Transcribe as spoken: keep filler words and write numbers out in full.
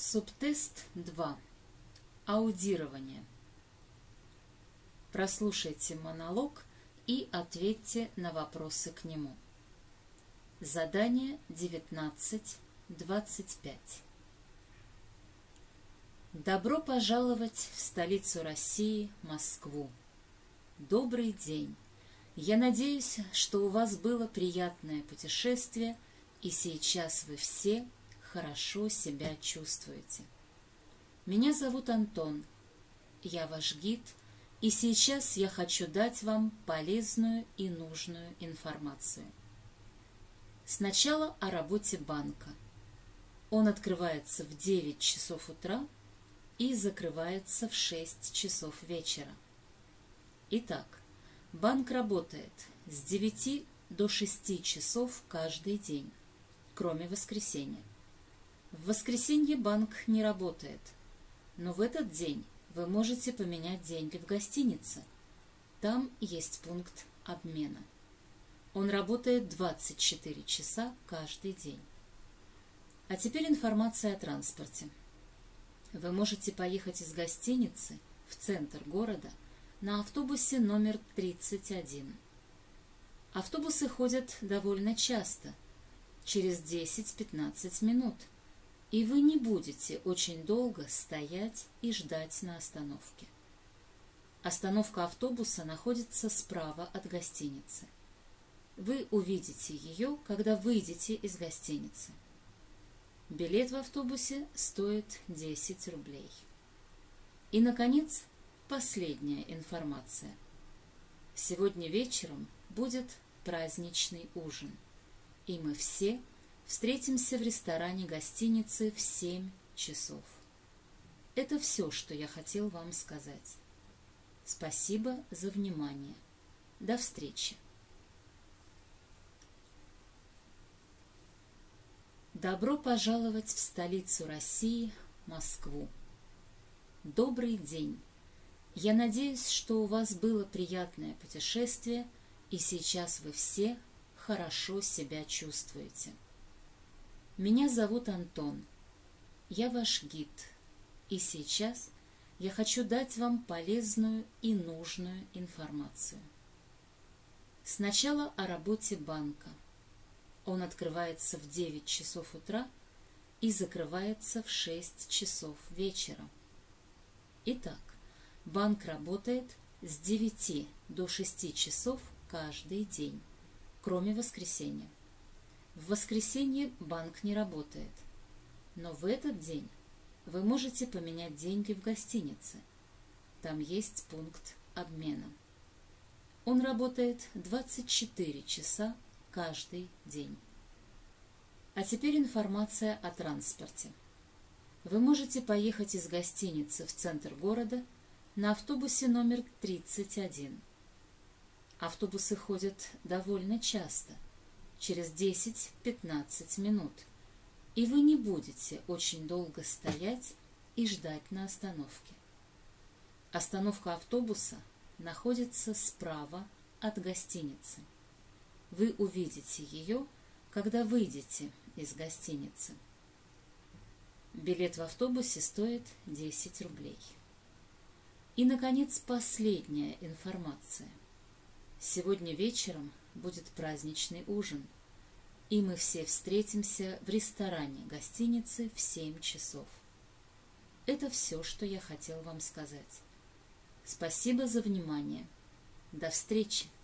Субтест два. Аудирование. Прослушайте монолог и ответьте на вопросы к нему. Задание девятнадцать двадцать пять. Добро пожаловать в столицу России, Москву. Добрый день. Я надеюсь, что у вас было приятное путешествие, и сейчас вы все хорошо себя чувствуете. Меня зовут Антон, я ваш гид, и сейчас я хочу дать вам полезную и нужную информацию. Сначала о работе банка. Он открывается в девять часов утра и закрывается в шесть часов вечера. Итак, банк работает с девяти до шести часов каждый день, кроме воскресенья. В воскресенье банк не работает, но в этот день вы можете поменять деньги в гостинице. Там есть пункт обмена. Он работает двадцать четыре часа каждый день. А теперь информация о транспорте. Вы можете поехать из гостиницы в центр города на автобусе номер тридцать один. Автобусы ходят довольно часто, через десять-пятнадцать минут, и вы не будете очень долго стоять и ждать на остановке. Остановка автобуса находится справа от гостиницы. Вы увидите ее, когда выйдете из гостиницы. Билет в автобусе стоит десять рублей. И, наконец, последняя информация. Сегодня вечером будет праздничный ужин, и мы все встретимся в ресторане гостиницы в семь часов. Это все, что я хотел вам сказать. Спасибо за внимание. До встречи. Добро пожаловать в столицу России, Москву. Добрый день. Я надеюсь, что у вас было приятное путешествие, и сейчас вы все хорошо себя чувствуете. Меня зовут Антон, я ваш гид, и сейчас я хочу дать вам полезную и нужную информацию. Сначала о работе банка. Он открывается в девять часов утра и закрывается в шесть часов вечера. Итак, банк работает с девяти до шести часов каждый день, кроме воскресенья. В воскресенье банк не работает, но в этот день вы можете поменять деньги в гостинице. Там есть пункт обмена. Он работает двадцать четыре часа каждый день. А теперь информация о транспорте. Вы можете поехать из гостиницы в центр города на автобусе номер тридцать один. Автобусы ходят довольно часто, через десять-пятнадцать минут, и вы не будете очень долго стоять и ждать на остановке. Остановка автобуса находится справа от гостиницы. Вы увидите ее, когда выйдете из гостиницы. Билет в автобусе стоит десять рублей. И, наконец, последняя информация. Сегодня вечером будет праздничный ужин, и мы все встретимся в ресторане гостиницы в семь часов. Это все, что я хотел вам сказать. Спасибо за внимание. До встречи!